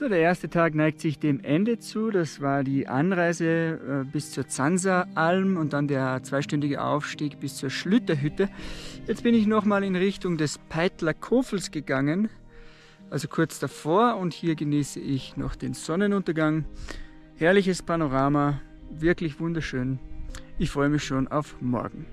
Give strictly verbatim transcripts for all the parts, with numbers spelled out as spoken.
So, der erste Tag neigt sich dem Ende zu. Das war die Anreise äh, bis zur Zansa-Alm und dann der zweistündige Aufstieg bis zur Schlüterhütte. Jetzt bin ich nochmal in Richtung des Peitler Kofels gegangen, also kurz davor, und hier genieße ich noch den Sonnenuntergang. Herrliches Panorama, wirklich wunderschön. Ich freue mich schon auf morgen.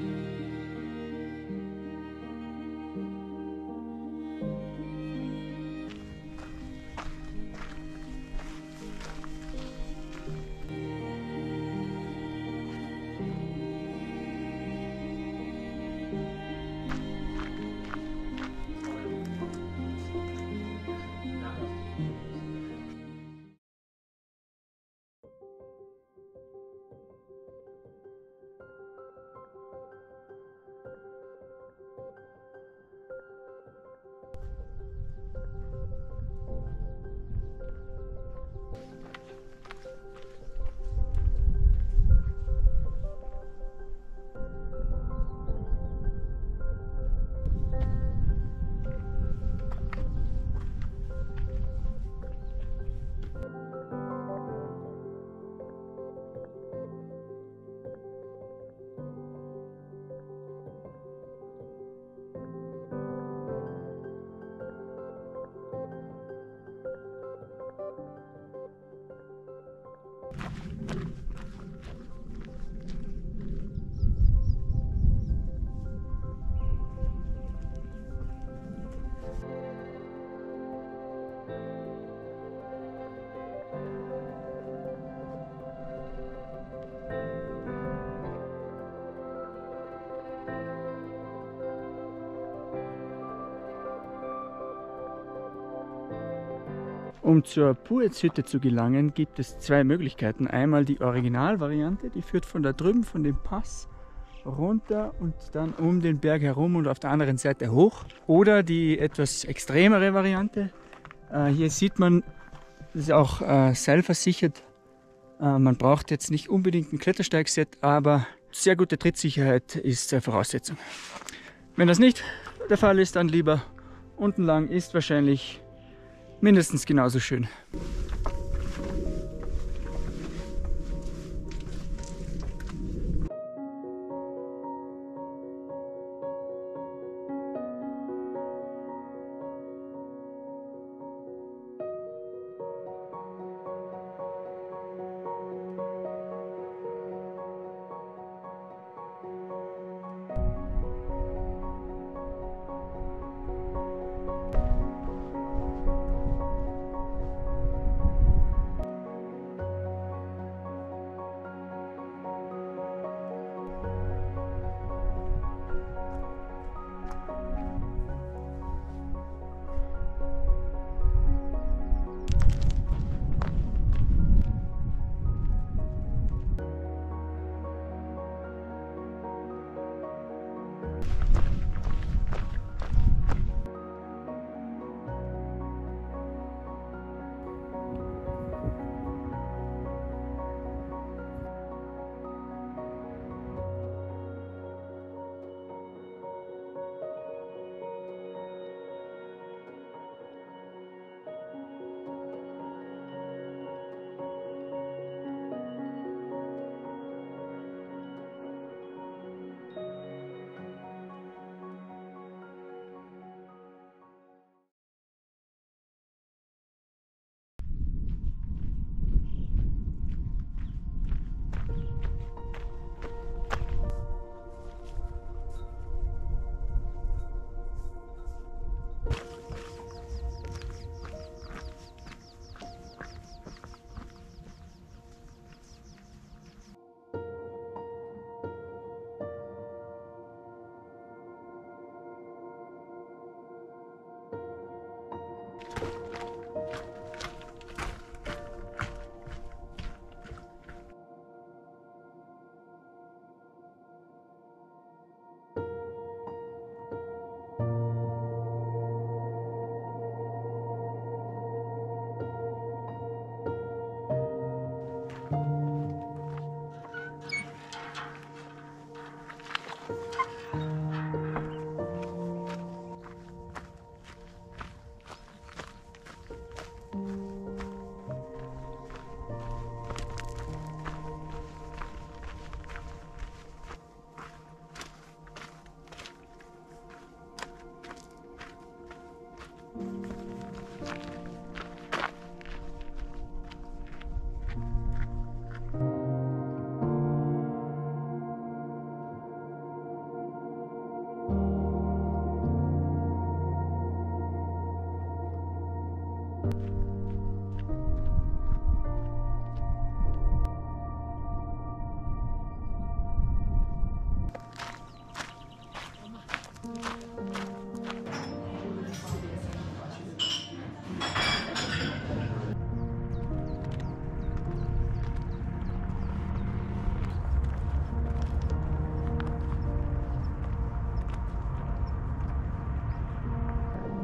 Um zur Puetz-Hütte zu gelangen, gibt es zwei Möglichkeiten. Einmal die Originalvariante, die führt von da drüben, von dem Pass runter und dann um den Berg herum und auf der anderen Seite hoch. Oder die etwas extremere Variante. Äh, hier sieht man, das ist auch äh, seilversichert. Äh, man braucht jetzt nicht unbedingt ein Klettersteigset, aber sehr gute Trittsicherheit ist äh, Voraussetzung. Wenn das nicht der Fall ist, dann lieber unten lang, ist wahrscheinlich mindestens genauso schön.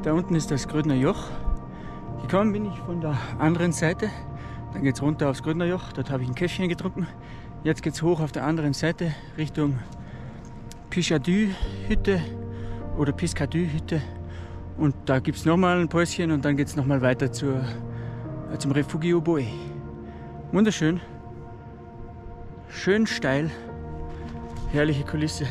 Da unten ist das Grödner Joch. Gekommen bin ich von der anderen Seite. Dann geht es runter aufs Grödner Joch. Dort habe ich ein Käffchen getrunken. Jetzt geht es hoch auf der anderen Seite Richtung Pichadü-Hütte oder Piscadü-Hütte. Und da gibt es nochmal ein Päuschen und dann geht es nochmal weiter zur, äh, zum Refugio Boe. Wunderschön. Schön steil. Herrliche Kulisse.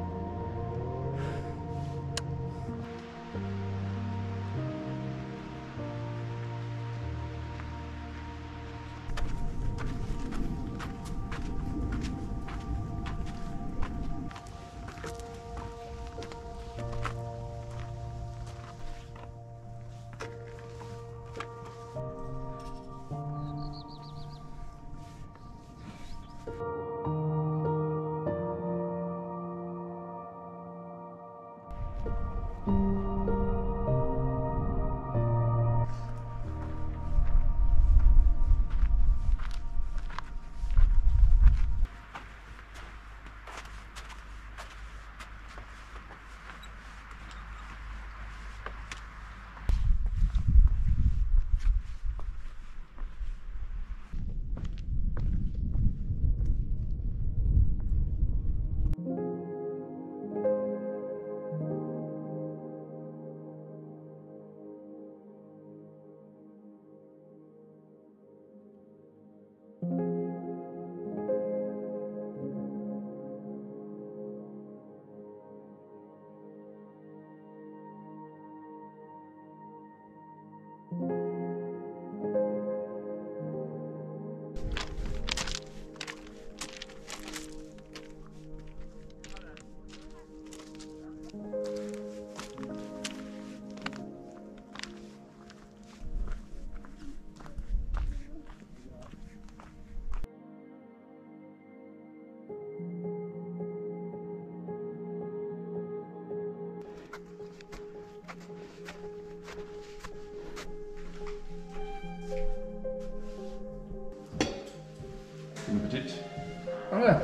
Guten Appetit. Danke.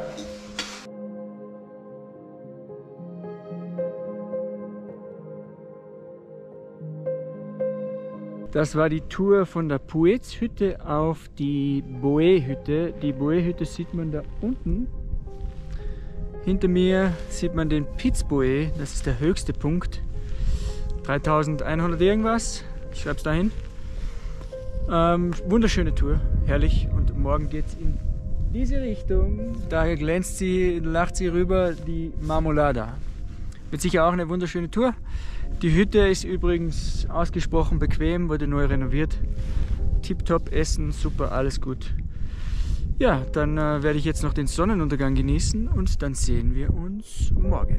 Das war die Tour von der Puez-Hütte auf die Boe-Hütte. Die Boe-Hütte sieht man da unten. Hinter mir sieht man den Piz Boe, das ist der höchste Punkt. dreitausendeinhundert irgendwas, ich schreibe es dahin. Ähm, wunderschöne Tour, herrlich. Und morgen geht es in diese Richtung. Daher glänzt sie, lacht sie rüber, die Marmolada. Wird sicher auch eine wunderschöne Tour. Die Hütte ist übrigens ausgesprochen bequem, wurde neu renoviert. Tipptopp, Essen, super, alles gut. Ja, dann äh, werde ich jetzt noch den Sonnenuntergang genießen und dann sehen wir uns morgen.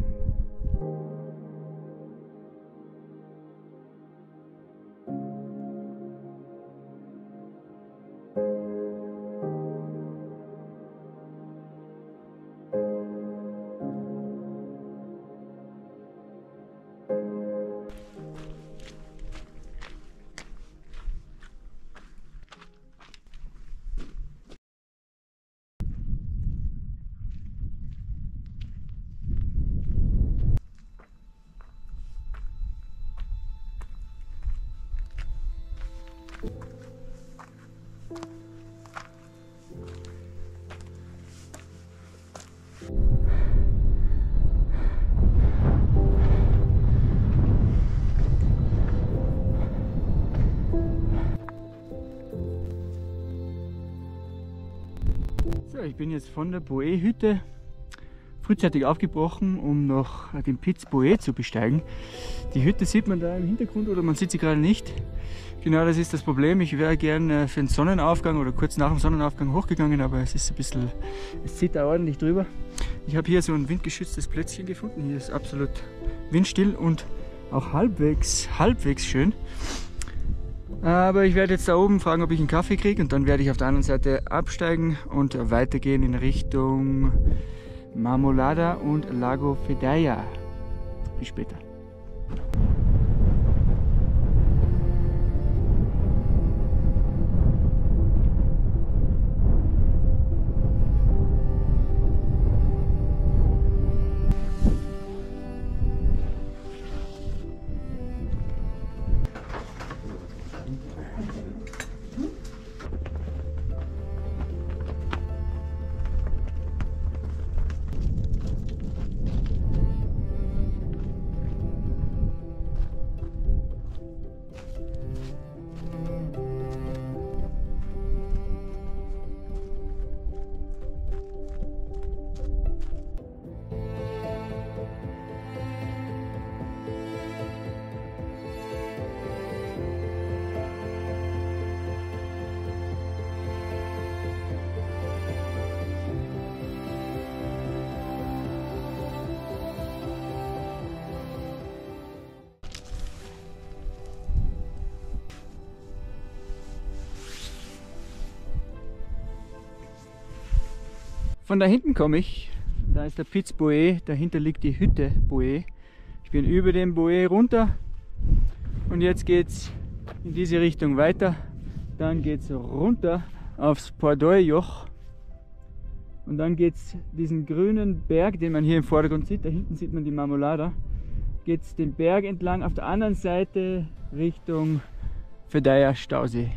So, ich bin jetzt von der Boe-Hütte frühzeitig aufgebrochen, um noch den Piz Boe zu besteigen. Die Hütte sieht man da im Hintergrund oder man sieht sie gerade nicht. Genau, das ist das Problem. Ich wäre gerne für den Sonnenaufgang oder kurz nach dem Sonnenaufgang hochgegangen, aber es ist ein bisschen, es zieht da ordentlich drüber. Ich habe hier so ein windgeschütztes Plätzchen gefunden. Hier ist absolut windstill und auch halbwegs, halbwegs schön. Aber ich werde jetzt da oben fragen, ob ich einen Kaffee kriege und dann werde ich auf der anderen Seite absteigen und weitergehen in Richtung Marmolada und Lago Fedaya. Bis später. Von da hinten komme ich. Da ist der Piz Boe, dahinter liegt die Hütte Boe. Ich bin über den Boe runter und jetzt geht es in diese Richtung weiter. Dann geht es runter aufs Pordoi-Joch und dann geht es diesen grünen Berg, den man hier im Vordergrund sieht, da hinten sieht man die Marmolada, geht es den Berg entlang auf der anderen Seite Richtung Fedaia Stausee.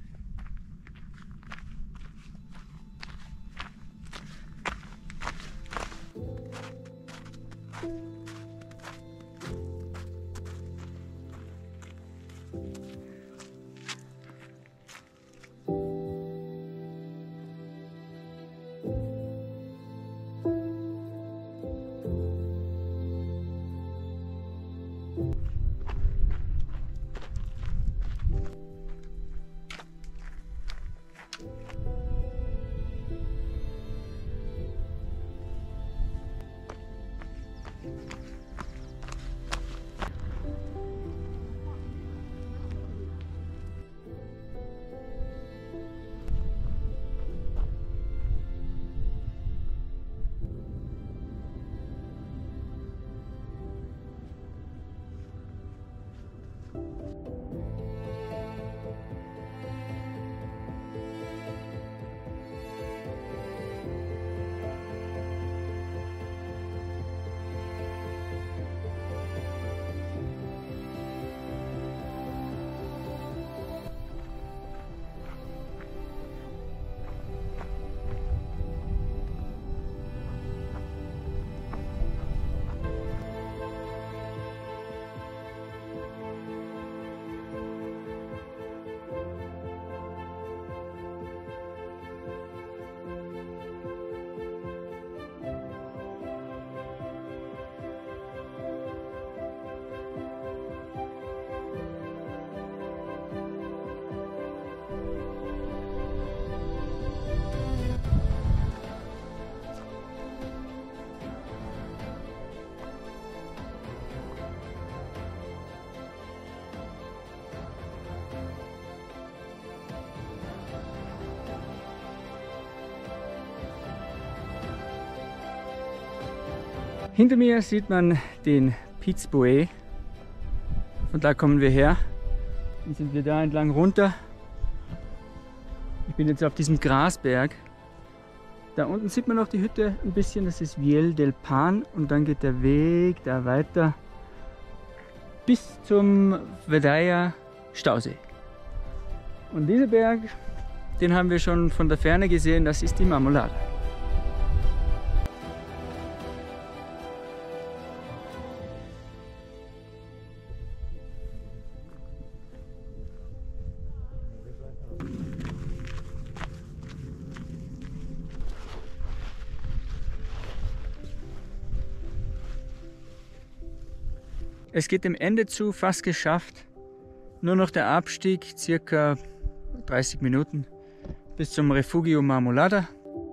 Hinter mir sieht man den Piz Boe. Von da kommen wir her. Dann sind wir da entlang runter. Ich bin jetzt auf diesem Grasberg. Da unten sieht man noch die Hütte ein bisschen, das ist Viel del Pan und dann geht der Weg da weiter bis zum Fedaia Stausee. Und dieser Berg, den haben wir schon von der Ferne gesehen, das ist die Marmolada. Es geht dem Ende zu, fast geschafft. Nur noch der Abstieg, circa dreißig Minuten bis zum Refugio Marmolada.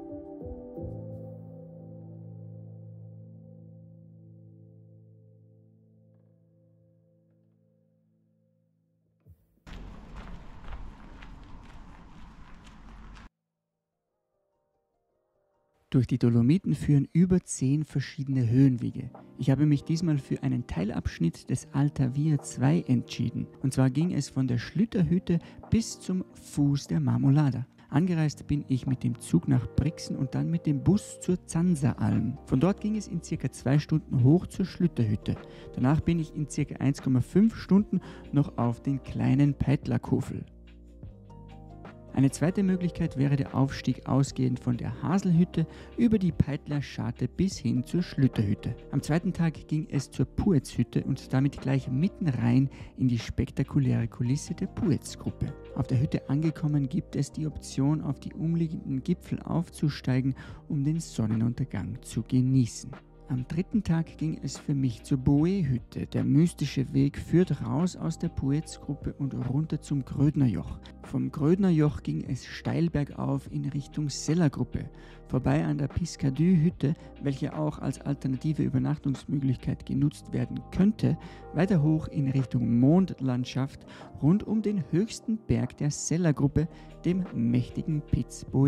Durch die Dolomiten führen über zehn verschiedene Höhenwege. Ich habe mich diesmal für einen Teilabschnitt des Alta Via zwei entschieden. Und zwar ging es von der Schlüterhütte bis zum Fuß der Marmolada. Angereist bin ich mit dem Zug nach Brixen und dann mit dem Bus zur Zansa-Alm. Von dort ging es in circa zwei Stunden hoch zur Schlüterhütte. Danach bin ich in circa eins Komma fünf Stunden noch auf den kleinen Peitlakofel. Eine zweite Möglichkeit wäre der Aufstieg ausgehend von der Haselhütte über die Peitler Scharte bis hin zur Schlüterhütte. Am zweiten Tag ging es zur Puetz-Hütte und damit gleich mitten rein in die spektakuläre Kulisse der Puetz-Gruppe. Auf der Hütte angekommen gibt es die Option, auf die umliegenden Gipfel aufzusteigen, um den Sonnenuntergang zu genießen. Am dritten Tag ging es für mich zur Boe-Hütte. Der mystische Weg führt raus aus der Puetz-Gruppe und runter zum Grödnerjoch. Vom Grödnerjoch ging es steil bergauf in Richtung Sella-Gruppe, vorbei an der Piscadü-Hütte, welche auch als alternative Übernachtungsmöglichkeit genutzt werden könnte, weiter hoch in Richtung Mondlandschaft, rund um den höchsten Berg der Sella-Gruppe, dem mächtigen Piz Boe.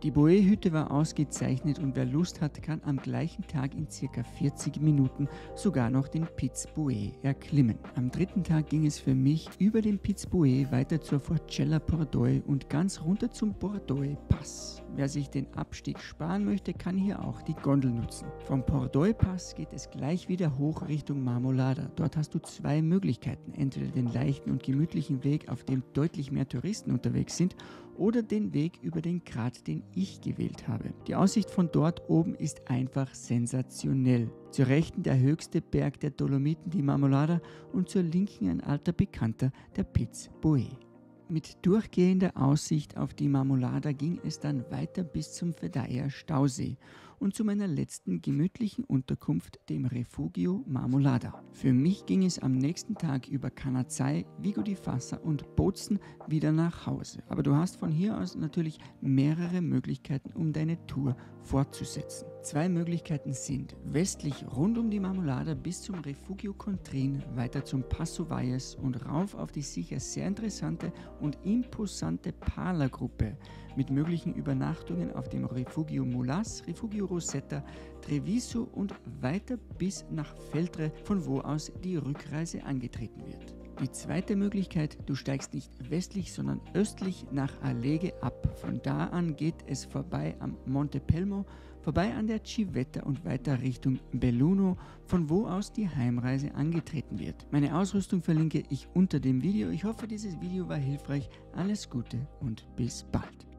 Die Boe-Hütte war ausgezeichnet und wer Lust hat, kann am gleichen Tag in circa vierzig Minuten sogar noch den Piz Boe erklimmen. Am dritten Tag ging es für mich über den Piz Boe weiter zur Forcella Pordoi und ganz runter zum Pordoi Pass. Wer sich den Abstieg sparen möchte, kann hier auch die Gondel nutzen. Vom Pordoi Pass geht es gleich wieder hoch Richtung Marmolada. Dort hast du zwei Möglichkeiten, entweder den leichten und gemütlichen Weg, auf dem deutlich mehr Touristen unterwegs sind, oder den Weg über den Grat, den ich gewählt habe. Die Aussicht von dort oben ist einfach sensationell. Zur rechten der höchste Berg der Dolomiten, die Marmolada, und zur linken ein alter Bekannter, der Piz Boe. Mit durchgehender Aussicht auf die Marmolada ging es dann weiter bis zum Fedaia Stausee und zu meiner letzten gemütlichen Unterkunft, dem Refugio Marmolada. Für mich ging es am nächsten Tag über Canazei, Vigo di Fassa und Bozen wieder nach Hause. Aber du hast von hier aus natürlich mehrere Möglichkeiten, um deine Tour fortzusetzen. Zwei Möglichkeiten sind westlich rund um die Marmolada bis zum Refugio Contrin, weiter zum Passo Valles und rauf auf die sicher sehr interessante und imposante Parla-Gruppe mit möglichen Übernachtungen auf dem Refugio Mulas, Refugio Rosetta, Treviso und weiter bis nach Feltre, von wo aus die Rückreise angetreten wird. Die zweite Möglichkeit, du steigst nicht westlich, sondern östlich nach Alleghe ab. Von da an geht es vorbei am Monte Pelmo, vorbei an der Civetta und weiter Richtung Belluno, von wo aus die Heimreise angetreten wird. Meine Ausrüstung verlinke ich unter dem Video. Ich hoffe, dieses Video war hilfreich. Alles Gute und bis bald.